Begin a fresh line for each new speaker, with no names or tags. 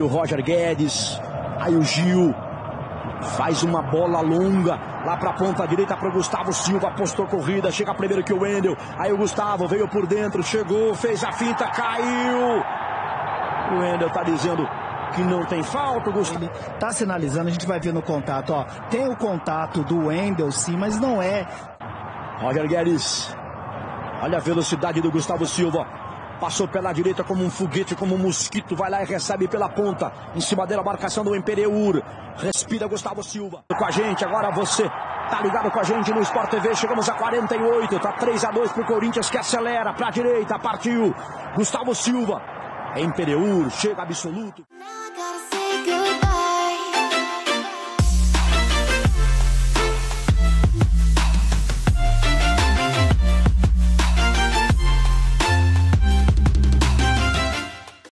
O Roger Guedes, aí o Gil faz uma bola longa lá para a ponta direita para o Gustavo Silva, apostou corrida, chega primeiro que o Wendel, aí o Gustavo veio por dentro, chegou, fez a finta, caiu. O Wendel tá dizendo que não tem falta, o Gustavo
tá sinalizando, a gente vai ver no contato, ó, tem o contato do Wendel sim, mas não é.
Roger Guedes, olha a velocidade do Gustavo Silva. Passou pela direita como um foguete, como um mosquito. Vai lá e recebe pela ponta. Em cima dele a marcação do Imperiur. Respira Gustavo Silva. Com a gente, agora você tá ligado com a gente no Sport TV. Chegamos a 48. Tá 3-2 pro Corinthians que acelera pra direita. Partiu. Gustavo Silva. Imperiur. Chega absoluto.
Now I gotta say goodbye.